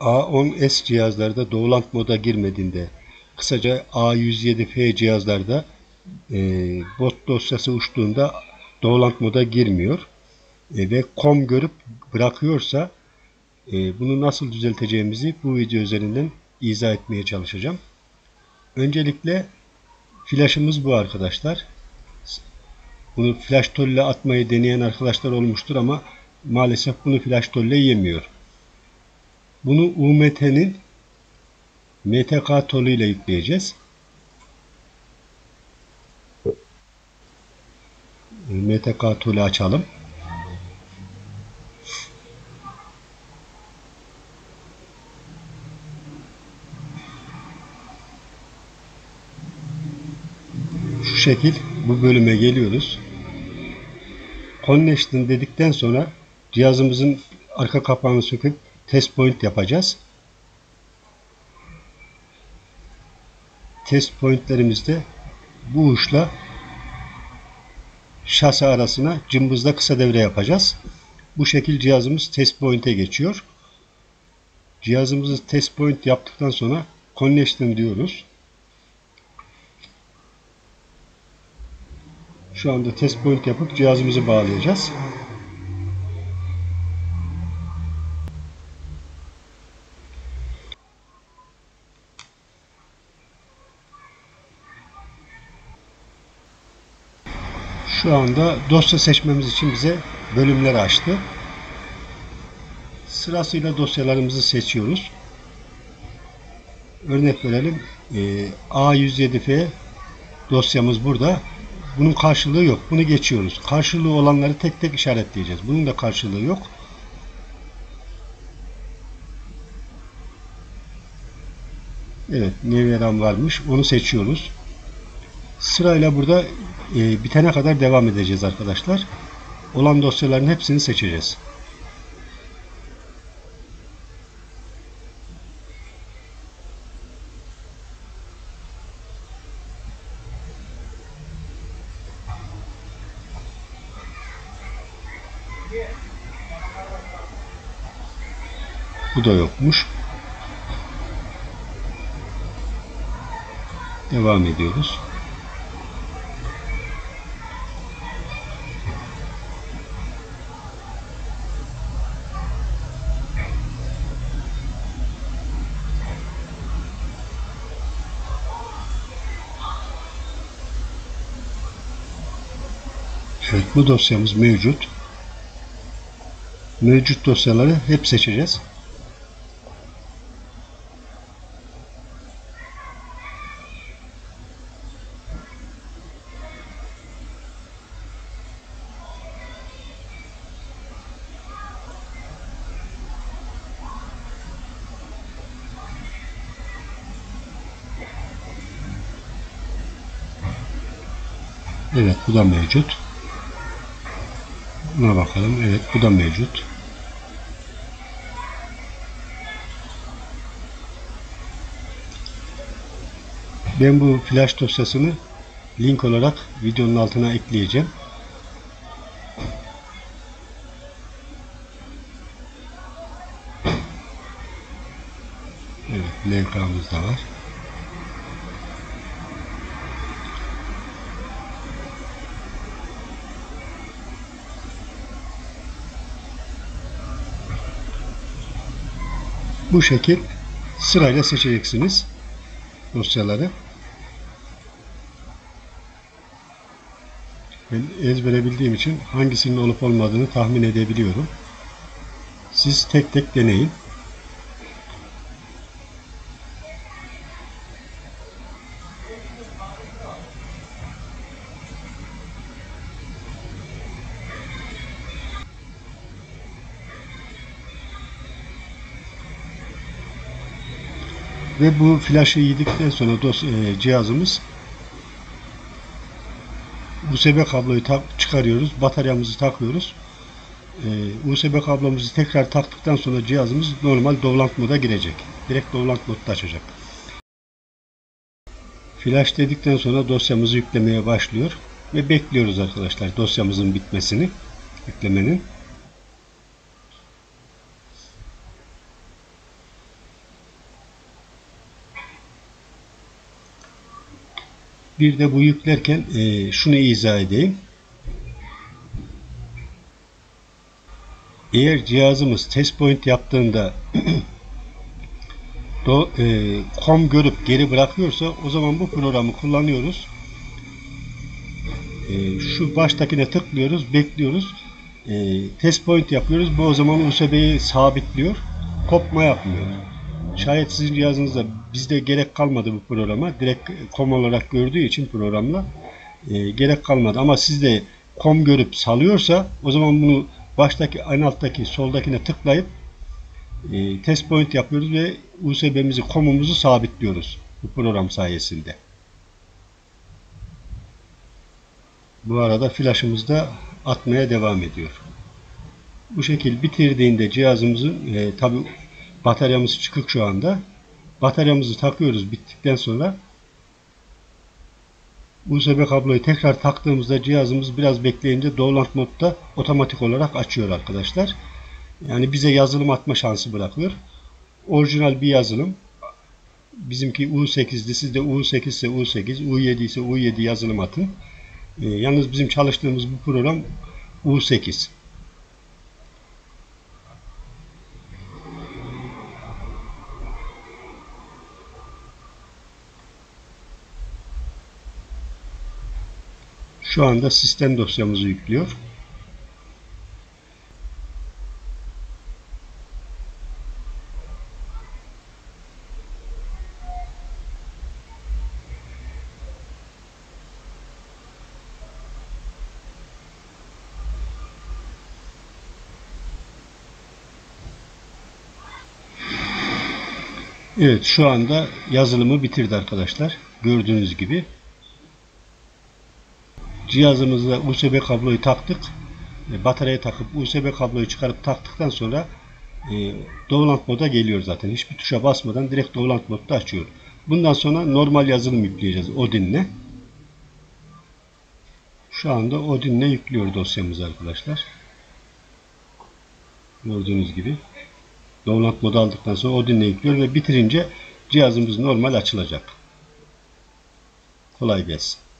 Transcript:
A10S cihazlarda Download moda girmediğinde, kısaca A107F cihazlarda bot dosyası uçtuğunda Download moda girmiyor ve COM görüp bırakıyorsa bunu nasıl düzelteceğimizi bu video üzerinden izah etmeye çalışacağım. Öncelikle flash'ımız bu arkadaşlar. Bunu flash tolle atmayı deneyen arkadaşlar olmuştur ama maalesef bunu flash tolle yemiyor. Bunu UMT'nin MTK tolu ile yükleyeceğiz. MTK tolu açalım. Şu şekil bu bölüme geliyoruz. Connection dedikten sonra cihazımızın arka kapağını söküp test point yapacağız. Test pointlerimizde bu uçla şase arasına cımbızla kısa devre yapacağız. Bu şekil cihazımız test point'e geçiyor. Cihazımızı test point yaptıktan sonra connection diyoruz. Şu anda test point yapıp cihazımızı bağlayacağız. Şu anda dosya seçmemiz için bize bölümleri açtı. Sırasıyla dosyalarımızı seçiyoruz. Örnek verelim. A107F dosyamız burada. Bunun karşılığı yok. Bunu geçiyoruz. Karşılığı olanları tek tek işaretleyeceğiz. Bunun da karşılığı yok. Evet, Neveram varmış. Onu seçiyoruz. Sırayla burada bitene kadar devam edeceğiz arkadaşlar. Olan dosyaların hepsini seçeceğiz. Bu da yokmuş. Devam ediyoruz. Evet, bu dosyamız mevcut. Mevcut dosyaları hep seçeceğiz. Evet, bu da mevcut. Buna bakalım. Evet, bu da mevcut. Ben bu flash dosyasını link olarak videonun altına ekleyeceğim. Evet, LK'mız da var. Bu şekil sırayla seçeceksiniz dosyaları. Ben ezbere bildiğim için hangisinin olup olmadığını tahmin edebiliyorum. Siz tek tek deneyin. Ve bu flaşı yedikten sonra cihazımız USB kabloyu çıkarıyoruz. Bataryamızı takıyoruz. USB kablomuzu tekrar taktıktan sonra cihazımız normal download moda girecek. Direkt download modda açacak. Flash dedikten sonra dosyamızı yüklemeye başlıyor. Ve bekliyoruz arkadaşlar dosyamızın bitmesini. Yüklemenin. Bir de bu yüklerken şunu izah edeyim. Eğer cihazımız test point yaptığında com görüp geri bırakıyorsa o zaman bu programı kullanıyoruz. Şu baştakine tıklıyoruz, bekliyoruz. Test point yapıyoruz. Bu o zaman USB'yi sabitliyor. Kopma yapmıyor. Şayet sizin cihazınızda bizde gerek kalmadı bu programa. Direkt com olarak gördüğü için programla gerek kalmadı. Ama sizde com görüp salıyorsa o zaman bunu baştaki, en alttaki, soldakine tıklayıp test point yapıyoruz ve USB'mizi, com'umuzu sabitliyoruz bu program sayesinde. Bu arada flaşımız da atmaya devam ediyor. Bu şekil bitirdiğinde cihazımızın tabi bataryamız çıkık şu anda. Bataryamızı takıyoruz bittikten sonra. USB kabloyu tekrar taktığımızda cihazımız biraz bekleyince Download modda otomatik olarak açıyor arkadaşlar. Yani bize yazılım atma şansı bırakıyor. Orijinal bir yazılım. Bizimki U8'di. Sizde U8 ise U8, U7 ise U7 yazılım atın. Yalnız bizim çalıştığımız bu program U8. Şu anda sistem dosyamızı yüklüyor. Evet, şu anda yazılımı bitirdi arkadaşlar. Gördüğünüz gibi. Cihazımızda USB kabloyu taktık. Bataryaya takıp USB kabloyu çıkarıp taktıktan sonra Download moda geliyor zaten. Hiçbir tuşa basmadan direkt Download modda açıyor. Bundan sonra normal yazılım yükleyeceğiz Odin'le. Şu anda Odin'le yüklüyor dosyamızı arkadaşlar. Gördüğünüz gibi. Download modu aldıktan sonra Odin'le yüklüyor ve bitirince cihazımız normal açılacak. Kolay gelsin.